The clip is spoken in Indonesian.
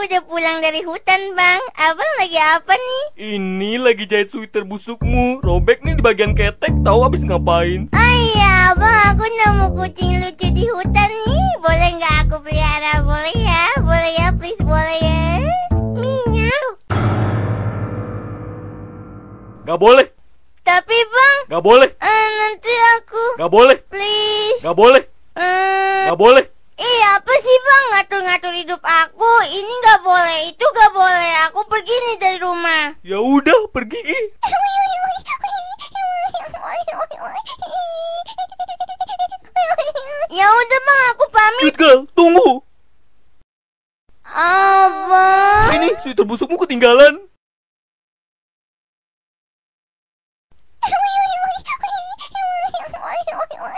aku udah pulang dari hutan, Bang. Abang lagi apa nih? Ini lagi jahit sweater busukmu. Robek nih di bagian ketek. Tahu abis ngapain? Iya, Bang, aku nemu kucing lucu di hutan nih. Boleh nggak aku pelihara? Boleh ya? Boleh ya, please, boleh ya? Miau. Gak boleh. Tapi, Bang, Gak boleh. nanti aku, Gak boleh. please. Gak boleh. Gak boleh. Apa sih, Bang? Ngatur-ngatur hidup aku. Ini nggak boleh, itu nggak boleh. Aku pergi nih dari rumah. Ya udah, pergi. Ya udah, Bang, aku pamit. Cute girl, tunggu. Abang. Ini sweater busukmu ketinggalan.